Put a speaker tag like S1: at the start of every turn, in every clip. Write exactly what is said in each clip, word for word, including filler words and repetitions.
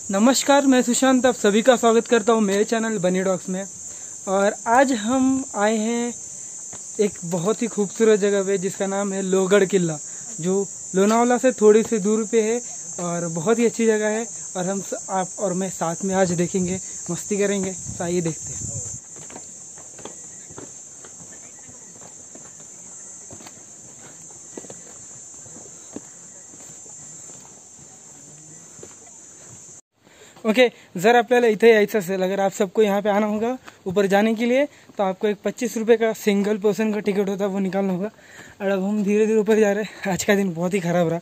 S1: नमस्कार, मैं सुशांत, आप सभी का स्वागत करता हूं मेरे चैनल बनी डॉग्स में। और आज हम आए हैं एक बहुत ही खूबसूरत जगह पे जिसका नाम है लोहगढ़ किला, जो लोनावाला से थोड़ी सी दूर पे है और बहुत ही अच्छी जगह है। और हम आप और मैं साथ में आज देखेंगे, मस्ती करेंगे। तो आइए देखते हैं। ओके okay, जर आपल्याला इथे यायचं असेल, अगर आप सबको यहाँ पे आना होगा ऊपर जाने के लिए, तो आपको एक पच्चीस रुपये का सिंगल पर्सन का टिकट होता है, वो निकालना होगा। और अब हम धीरे धीरे ऊपर जा रहे हैं। आज का दिन बहुत ही ख़राब रहा।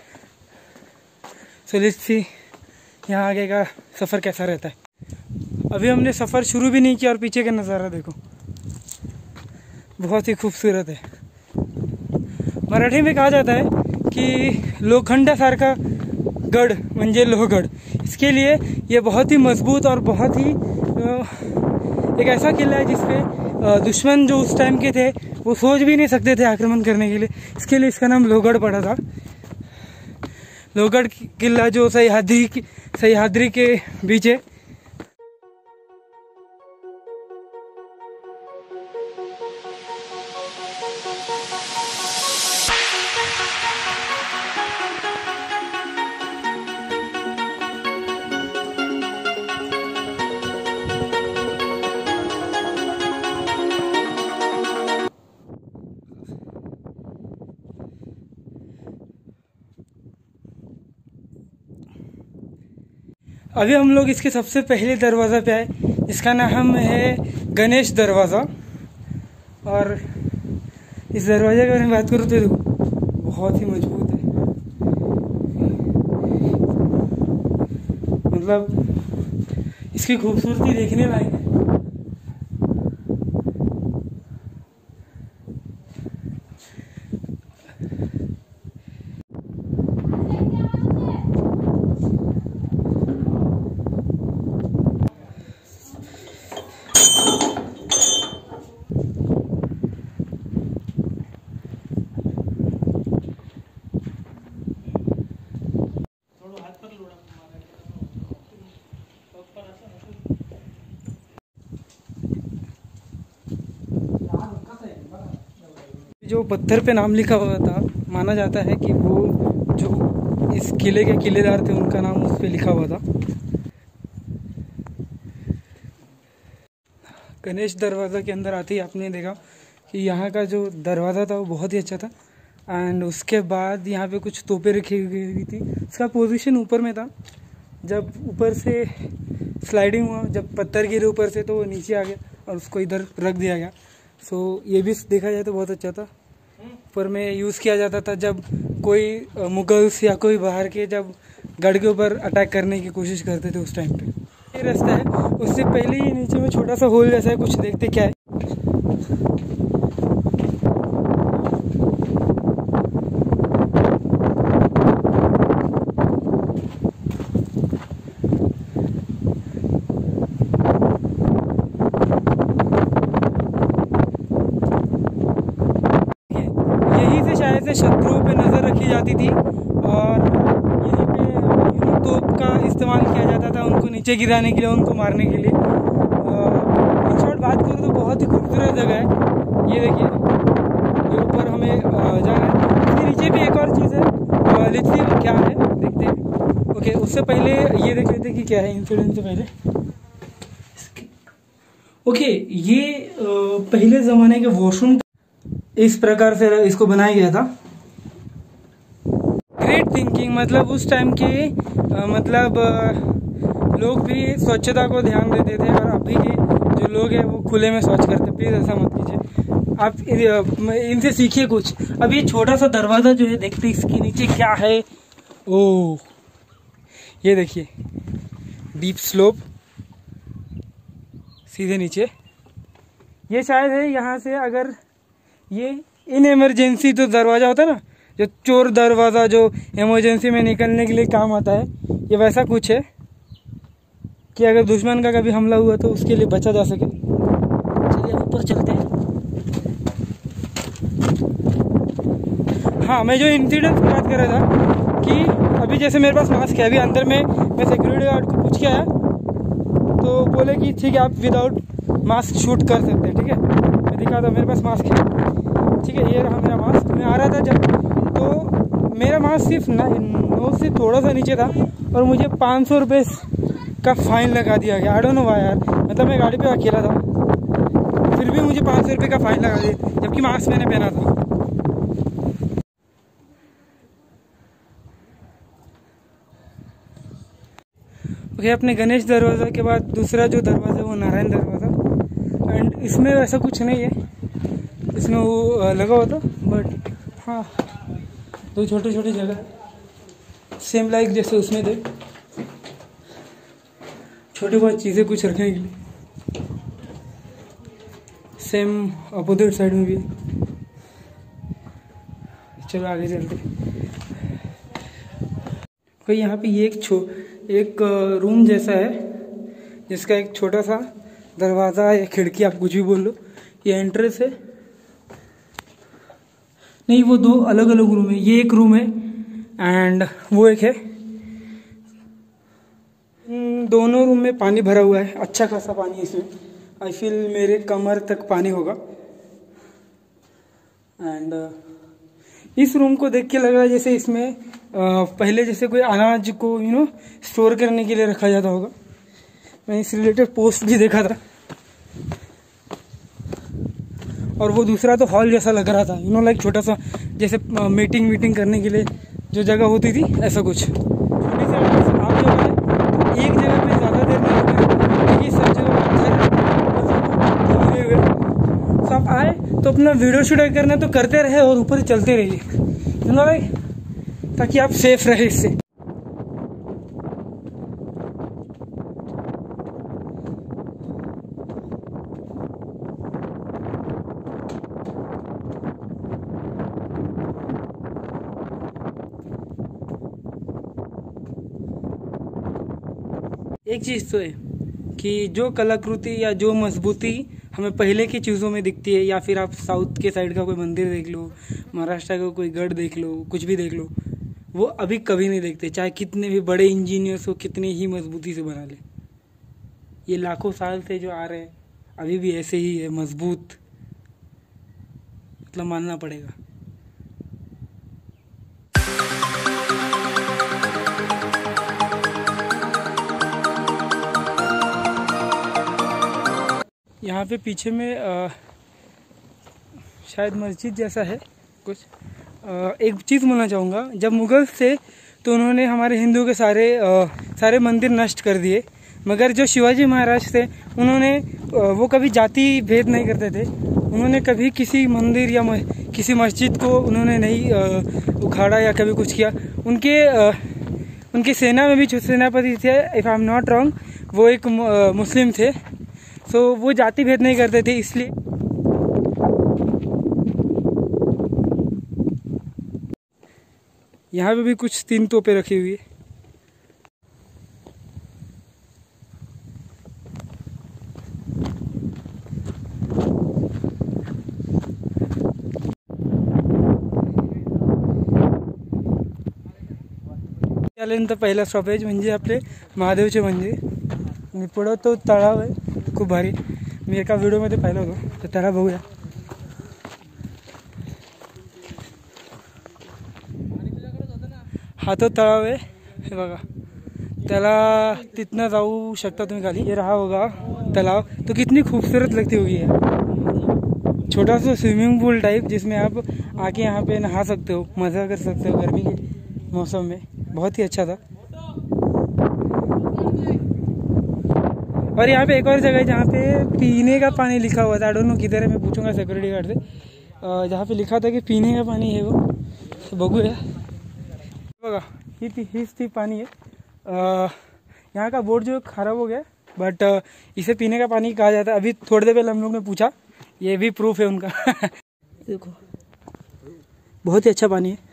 S1: सो लेट्स सी यहाँ आगे का सफ़र कैसा रहता है। अभी हमने सफ़र शुरू भी नहीं किया और पीछे का नज़ारा देखो, बहुत ही खूबसूरत है। मराठी में कहा जाता है कि लोखंडासारखा गढ़ म्हणजे लोहगढ़। इसके लिए ये बहुत ही मजबूत और बहुत ही एक ऐसा किला है जिसपे दुश्मन जो उस टाइम के थे वो सोच भी नहीं सकते थे आक्रमण करने के लिए। इसके लिए इसका नाम लोहगढ़ पड़ा था। लोहगढ़ किला जो सह्याद्री सह्याद्री के बीच है। अभी हम लोग इसके सबसे पहले दरवाज़ा पे आए, इसका नाम है गणेश दरवाज़ा। और इस दरवाजे के बारे में बात करूँ तो देखो, बहुत ही मजबूत है। मतलब इसकी खूबसूरती देखने लायक है। जो पत्थर पे नाम लिखा हुआ था, माना जाता है कि वो जो इस किले के किलेदार थे उनका नाम उस पे लिखा हुआ था। गणेश दरवाज़ा के अंदर आते ही आपने देखा कि यहाँ का जो दरवाज़ा था वो बहुत ही अच्छा था। एंड उसके बाद यहाँ पे कुछ तोपें रखी हुई थी। उसका पोजीशन ऊपर में था। जब ऊपर से स्लाइडिंग हुआ, जब पत्थर गिरे ऊपर से, तो वो नीचे आ गया और उसको इधर रख दिया गया। सो so, ये भी देखा जाए तो बहुत अच्छा था। ऊपर में यूज़ किया जाता था जब कोई मुगल्स या कोई बाहर के जब गढ़ के ऊपर अटैक करने की कोशिश करते थे उस टाइम पे। ये रास्ता है, उससे पहले ही नीचे में छोटा सा होल जैसा है, कुछ देखते क्या है। शायद से शत्रुओं पे नज़र रखी जाती थी और यहीं पे तोप का इस्तेमाल किया जाता था उनको नीचे गिराने के लिए, उनको मारने के लिए। इन शॉर्ट बात करूँ तो बहुत ही खूबसूरत जगह है। ये देखिए, ये ऊपर हमें जाना है। इसके नीचे भी एक और चीज़ है, लिखिए क्या है, देखते हैं। ओके, उससे पहले ये देख लेते कि क्या है इंसिडेंट से पहले। ओके, ये पहले ज़माने के वॉशरूम इस प्रकार से इसको बनाया गया था। ग्रेट थिंकिंग, मतलब उस टाइम के आ, मतलब आ, लोग भी स्वच्छता को ध्यान देते थे और अभी के जो लोग हैं वो खुले में शौच करते। प्लीज़ ऐसा मत कीजिए, आप इनसे सीखिए कुछ। अब ये छोटा सा दरवाज़ा जो है, देखते इसके नीचे क्या है। ओह, ये देखिए, डीप स्लोप सीधे नीचे। ये शायद है यहाँ से, अगर ये इन इमरजेंसी तो दरवाज़ा होता है ना, जो चोर दरवाज़ा जो इमरजेंसी में निकलने के लिए काम आता है, ये वैसा कुछ है कि अगर दुश्मन का कभी हमला हुआ तो उसके लिए बचा जा सके। चलिए ऊपर चलते हैं। हाँ, मैं जो इंसिडेंट की बात कर रहा था कि अभी जैसे मेरे पास मास्क है, अभी अंदर में मैं सिक्योरिटी गार्ड को पूछ के आया तो बोले कि ठीक है आप विदाउट मास्क शूट कर सकते हैं। ठीक है, मैं दिखा था मेरे पास मास्क है। ठीक है, ये रहा मेरा मास्क। मैं आ रहा था जब तो मेरा मास्क सिर्फ नोज से थोड़ा सा नीचे था और मुझे पाँच सौ रुपये का फाइन लगा दिया गया। आई डोंट नो व्हाई यार, मतलब मैं गाड़ी पे अकेला था फिर भी मुझे पाँच सौ रुपये का फाइन लगा दिया जबकि मास्क मैंने पहना था। ओके, अपने गणेश दरवाज़ा के बाद दूसरा जो दरवाज़ा है वो नारायण दरवाज़ा। एंड इसमें ऐसा कुछ नहीं है, इसमें वो लगा हुआ था बट हाँ दो छोटे छोटे जगह सेम लाइक जैसे उसमें थे, छोटी बहुत चीज़ें कुछ रखने के लिए। सेम अपोजिट साइड में भी। चलो आगे चलते। कोई यहाँ पे ये एक छो एक रूम जैसा है जिसका एक छोटा सा दरवाज़ा या खिड़की आप कुछ भी बोल लो, ये एंट्रेंस है। नहीं, वो दो अलग अलग रूम है, ये एक रूम है एंड वो एक है। दोनों रूम में पानी भरा हुआ है, अच्छा खासा पानी है इसमें। आई फील मेरे कमर तक पानी होगा। एंड इस रूम को देख के लग रहा है जैसे इसमें पहले जैसे कोई अनाज को यू नो स्टोर करने के लिए रखा जाता होगा। मैं इस रिलेटेड पोस्ट भी देखा था। और वो दूसरा तो हॉल जैसा लग रहा था, यू नो लाइक छोटा सा जैसे मीटिंग मीटिंग करने के लिए जो जगह होती थी, ऐसा कुछ। आप जो है एक जगह पे ज़्यादा देर नहीं होगी, सब जगह तो आप आए तो अपना वीडियो शूट करना तो करते रहे और ऊपर चलते रहिए, यू नो लाइक, ताकि आप सेफ रहे इससे। एक चीज़ तो है कि जो कलाकृति या जो मजबूती हमें पहले की चीज़ों में दिखती है, या फिर आप साउथ के साइड का कोई मंदिर देख लो, महाराष्ट्र का कोई गढ़ देख लो, कुछ भी देख लो, वो अभी कभी नहीं देखते, चाहे कितने भी बड़े इंजीनियर्स हो, कितने ही मजबूती से बना ले। ये लाखों साल से जो आ रहे हैं अभी भी ऐसे ही है मजबूत, मतलब मानना पड़ेगा। यहाँ पे पीछे में आ, शायद मस्जिद जैसा है कुछ। आ, एक चीज़ बोलना चाहूँगा, जब मुग़ल थे तो उन्होंने हमारे हिंदू के सारे आ, सारे मंदिर नष्ट कर दिए, मगर जो शिवाजी महाराज थे उन्होंने आ, वो कभी जाति भेद नहीं करते थे। उन्होंने कभी किसी मंदिर या म, किसी मस्जिद को उन्होंने नहीं आ, उखाड़ा या कभी कुछ किया। उनके आ, उनकी सेना में भी जो सेनापति थे, if I am not wrong, वो एक आ, मुस्लिम थे। तो वो जाति भेद नहीं करते थे, इसलिए यहाँ पे भी कुछ तीन तोपें रखी हुई है। त्यानंतर पहिला स्टॉपेज म्हणजे आपले महादेवचे मंदिर आणि पुढं तो तळाव आहे, खूप भारी। मी एका व्हिडिओमध्ये पाहिलं होतं, तर त्याला बघूया। हा तो तळाव आहे, हे बघा, त्याला तिथनं जाऊ शकता तुम्ही खाली। ये रहा होगा तालाब, तो कितनी खूबसूरत लगती होगी है। छोटा सा स्विमिंग पूल टाइप जिसमें आप आके यहाँ पे नहा सकते हो, मज़ा कर सकते हो गर्मी के मौसम में, बहुत ही अच्छा था। और यहाँ पे एक और जगह है जहाँ पे पीने का पानी लिखा हुआ था, आई डोंट नो किधर है, मैं पूछूंगा सिक्योरिटी गार्ड से। जहाँ पे लिखा था कि पीने का पानी है वो, तो बघूया बघा, ही हीच ती पानी है। यहाँ का बोर्ड जो खराब हो गया, बट इसे पीने का पानी कहा जाता है। अभी थोड़ी देर पहले हम लोग ने पूछा, ये भी प्रूफ है उनका। देखो बहुत ही अच्छा पाणी आहे।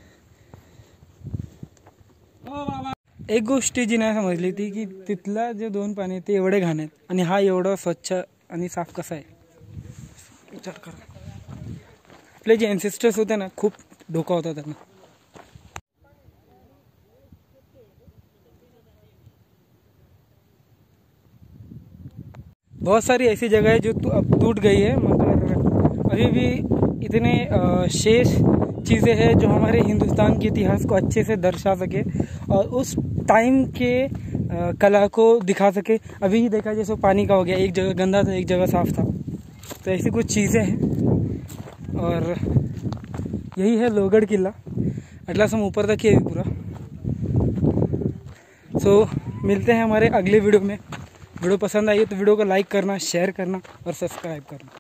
S1: एक गोष्टी जी नाही समजली ती की तिथला जे दोन पाणी ते एवढे घाण आहेत आणि हा एवढा स्वच्छ आणि साफ कसा आहे, विचार करा। आपले जे एन्सेस्टर्स होते ना, खूप धोका होता त्यांना। बहुत सारी ऐसी जगह है जो तो अब टूट गई है, मगर अभी भी इतने शेष चीज़ें हैं जो हमारे हिंदुस्तान के इतिहास को अच्छे से दर्शा सके और उस टाइम के आ, कला को दिखा सके। अभी ही देखा जैसे पानी का हो गया, एक जगह गंदा था एक जगह साफ़ था, तो ऐसी कुछ चीज़ें हैं। और यही है लोहगढ़ किला, अटलास हम ऊपर तक ही है पूरा। सो मिलते हैं हमारे अगले वीडियो में। वीडियो पसंद आई है तो वीडियो को लाइक करना, शेयर करना और सब्सक्राइब करना।